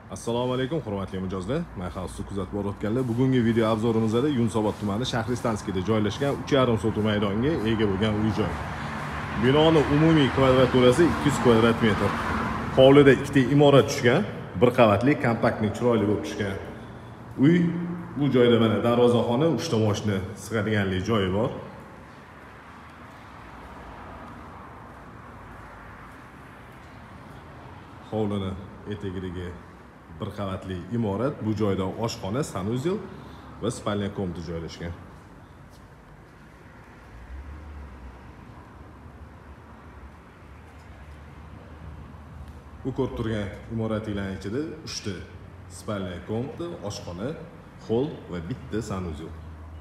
Assalomu alaykum hurmatli mijozlar. Men xavfsiz kuzatib borayotganlar. Bugungi video obzorimizda Yunusobod tumani Shahristanskida joylashgan 3,5 sotuv maydonga ega bo'lgan uy-joy. Binoning umumiy kvadraturasi 200 kvadrat metr. Hovlida ikkita imorat tushgan, bir qavatli, kompaktli, chiroyli bo'lib tushgan. Uy bu joyda mana darvozaxona, 3 ta mashina sig'adiganlik joyi bor. Hovlini etagidagi bir qavatli imorat, bu joyda oshxona, sanuzel va spalniya komnata joylashgan. Bu ko'rib turgan imoratlarning ichida 3 ta spalniya komnata, oshxona, hol va bitta sanuzel.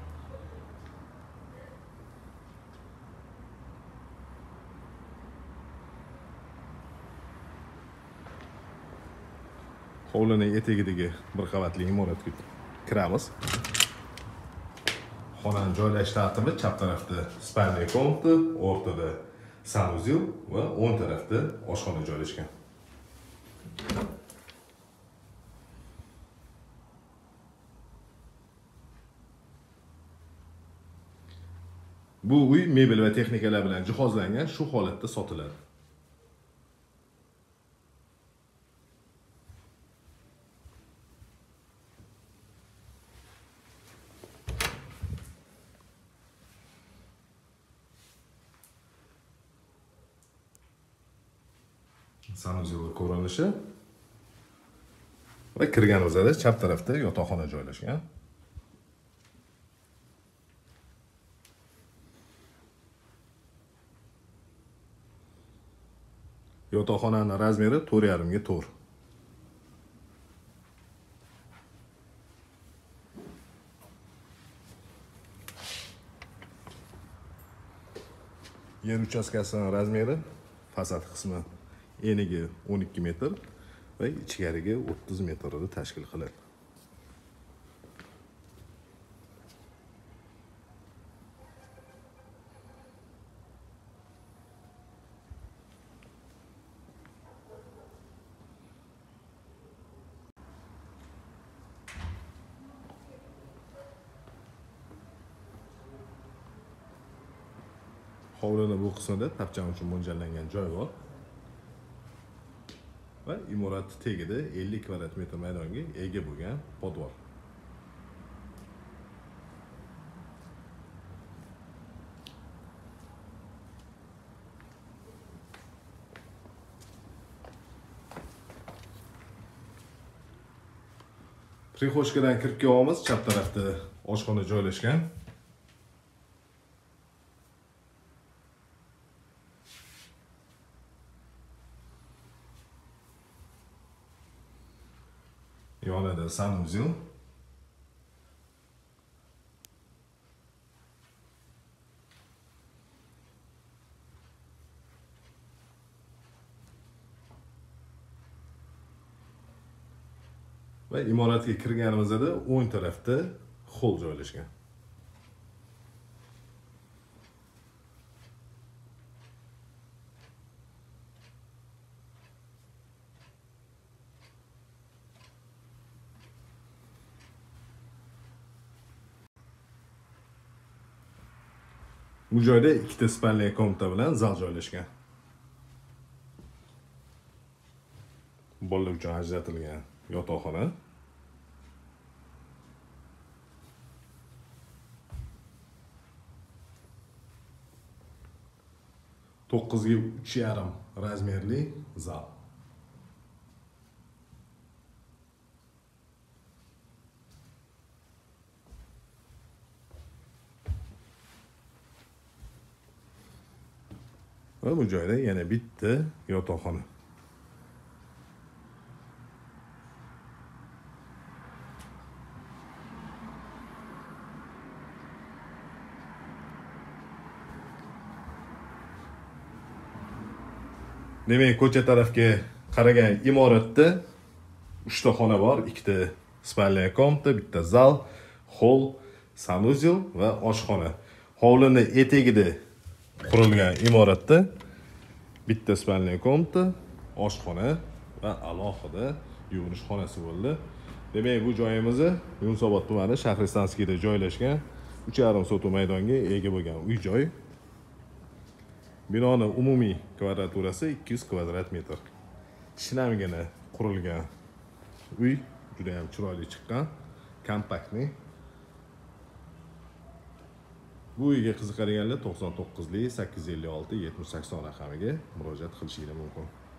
Hovlining etagidagi bir qavatli imoratga kiramiz. Xonaning joylashish tartibi: chap tarafda spalniya komnata, o'rtada sanuzel va o'ng tarafda oshxona joylashgan. Bu uy mebel va texnikalar bilan jihozlangan, shu holatda sotiladi. Sanuzel ko'rinishi va kirganimizda chap tarafda yotoqxona joylashgan. Yotoqxonaning razmeri 4,5 ga 4. Yer uchastkasining razmeri fasad qismi eniga 12 metr va ichkariga 30 metrni tashkil qiladi. Hovlining bu qismida tapcham uchun mo'ljallangan joy bor. Va imorat tagida 50 kvadrat metr maydonga ega bo'lgan podvor. Prixoshkadan kirib kelamiz. Chap tarafda oshxona joylashgan. Yonida sanuzel. Va imoratga kirganimizda o'ng tarafda hol joylashgan. Bu joyda ikkita spalniya komnata bilan zal joylashgan. Bolalar uchun ajratilgan yotoqxona. To'qqizga 3,5 razmerli zal. Va bu joyda yana bitta yotoqxona. Demak, ko'cha tarafga qaragan imoratda 3 ta xona bor, 2 ta spalniya komnata, bitta zal, hol, sanuzel va oshxona. Hovlining etagida qurilgan imoratda bitta spalniya komnata, oshxona va alohida yuvinish xonasi bo'ldi. Demak, bu joyimiz Yunusobod tumani Shahristanskiyda joylashgan 3,5 sotix maydonga ega bo'lgan uy-joy. Binoning umumiy kvadraturasi 200 kvadrat metr. Shinamgina qurilgan uy, juda ham chiroyli chiqqan, kompaktni. Bu uyga qiziqadiganlar 99 856 70 80 raqamiga murojaat qilishingiz mumkin.